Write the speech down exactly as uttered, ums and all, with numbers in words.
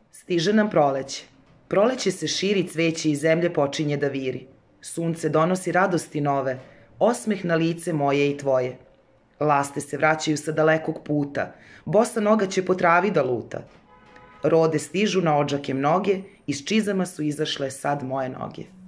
Stiže nam proleće. Proleće se širi, cveće i zemlje počinje da viri. Sunce donosi radosti nove, osmeh na lice moje i tvoje. Laste se vraćaju sa dalekog puta, bosa noga će po travi da luta. Rode stižu na odžake mnoge, iz čizama su izašle sad moje noge.